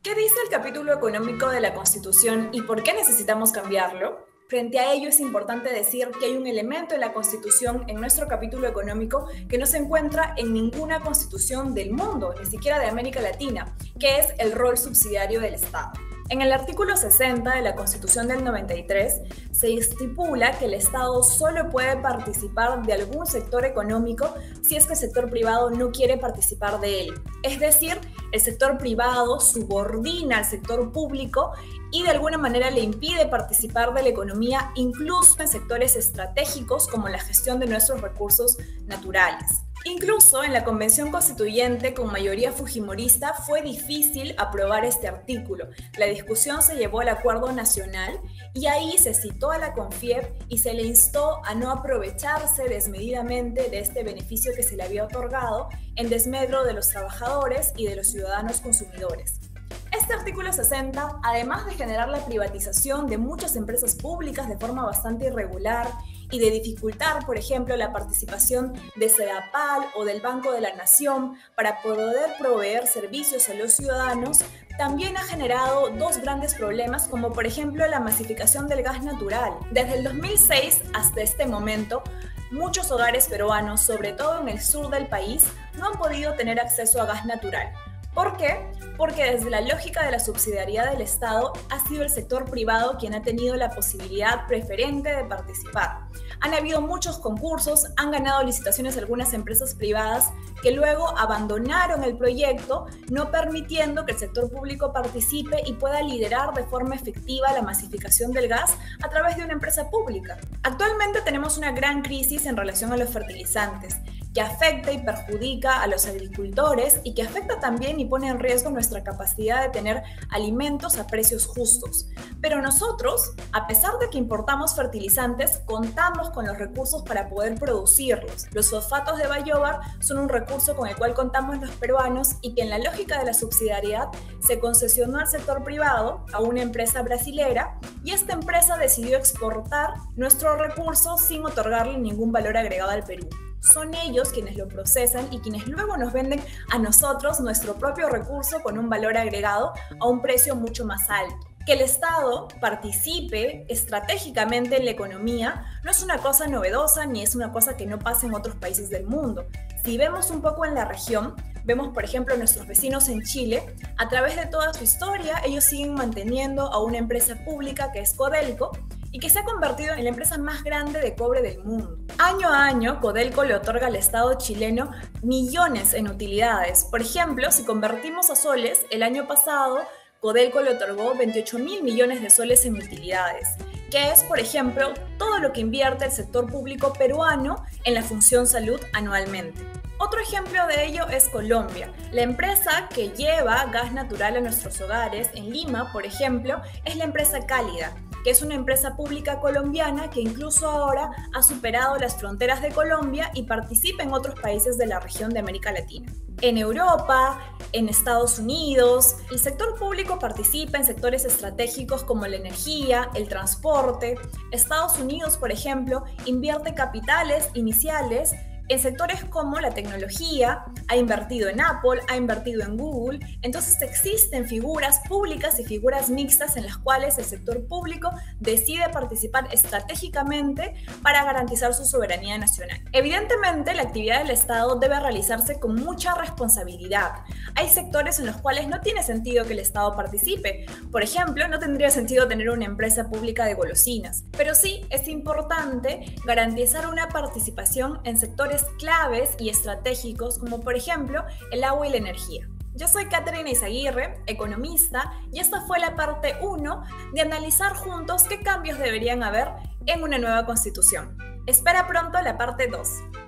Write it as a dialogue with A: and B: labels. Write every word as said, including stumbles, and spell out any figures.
A: ¿Qué dice el capítulo económico de la Constitución y por qué necesitamos cambiarlo? Frente a ello es importante decir que hay un elemento en la Constitución, en nuestro capítulo económico, que no se encuentra en ninguna constitución del mundo, ni siquiera de América Latina, que es el rol subsidiario del Estado. En el artículo sesenta de la Constitución del noventa y tres se estipula que el Estado solo puede participar de algún sector económico si es que el sector privado no quiere participar de él. Es decir, el sector privado subordina al sector público y de alguna manera le impide participar de la economía, incluso en sectores estratégicos como la gestión de nuestros recursos naturales. Incluso en la Convención Constituyente con mayoría fujimorista fue difícil aprobar este artículo. La discusión se llevó al Acuerdo Nacional y ahí se citó a la CONFIEP y se le instó a no aprovecharse desmedidamente de este beneficio que se le había otorgado en desmedro de los trabajadores y de los ciudadanos consumidores. Este artículo sesenta, además de generar la privatización de muchas empresas públicas de forma bastante irregular y de dificultar, por ejemplo, la participación de Sedapal o del Banco de la Nación para poder proveer servicios a los ciudadanos, también ha generado dos grandes problemas, como por ejemplo la masificación del gas natural. Desde el dos mil seis hasta este momento, muchos hogares peruanos, sobre todo en el sur del país, no han podido tener acceso a gas natural. ¿Por qué? Porque desde la lógica de la subsidiariedad del Estado ha sido el sector privado quien ha tenido la posibilidad preferente de participar. Han habido muchos concursos, han ganado licitaciones algunas empresas privadas que luego abandonaron el proyecto, no permitiendo que el sector público participe y pueda liderar de forma efectiva la masificación del gas a través de una empresa pública. Actualmente tenemos una gran crisis en relación a los fertilizantes, que afecta y perjudica a los agricultores y que afecta también y pone en riesgo nuestra capacidad de tener alimentos a precios justos. Pero nosotros, a pesar de que importamos fertilizantes, contamos con los recursos para poder producirlos. Los fosfatos de Bayobar son un recurso con el cual contamos los peruanos y que en la lógica de la subsidiariedad se concesionó al sector privado, a una empresa brasilera, y esta empresa decidió exportar nuestro recurso sin otorgarle ningún valor agregado al Perú. Son ellos quienes lo procesan y quienes luego nos venden a nosotros nuestro propio recurso con un valor agregado a un precio mucho más alto. Que el Estado participe estratégicamente en la economía no es una cosa novedosa ni es una cosa que no pasa en otros países del mundo. Si vemos un poco en la región, vemos por ejemplo nuestros vecinos en Chile, a través de toda su historia ellos siguen manteniendo a una empresa pública que es Codelco, y que se ha convertido en la empresa más grande de cobre del mundo. Año a año, Codelco le otorga al Estado chileno millones en utilidades. Por ejemplo, si convertimos a soles, el año pasado Codelco le otorgó veintiocho mil millones de soles en utilidades, que es, por ejemplo, todo lo que invierte el sector público peruano en la función salud anualmente. Otro ejemplo de ello es Colombia. La empresa que lleva gas natural a nuestros hogares, en Lima, por ejemplo, es la empresa Cálida, que es una empresa pública colombiana que incluso ahora ha superado las fronteras de Colombia y participa en otros países de la región de América Latina. En Europa, en Estados Unidos, el sector público participa en sectores estratégicos como la energía, el transporte. Estados Unidos, por ejemplo, invierte capitales iniciales en sectores como la tecnología, ha invertido en Apple, ha invertido en Google. Entonces existen figuras públicas y figuras mixtas en las cuales el sector público decide participar estratégicamente para garantizar su soberanía nacional. Evidentemente, la actividad del Estado debe realizarse con mucha responsabilidad. Hay sectores en los cuales no tiene sentido que el Estado participe. Por ejemplo, no tendría sentido tener una empresa pública de golosinas. Pero sí es importante garantizar una participación en sectores claves y estratégicos como por ejemplo el agua y la energía. Yo soy Catherine Izaguirre, economista, y esta fue la parte uno de analizar juntos qué cambios deberían haber en una nueva constitución. Espera pronto la parte dos.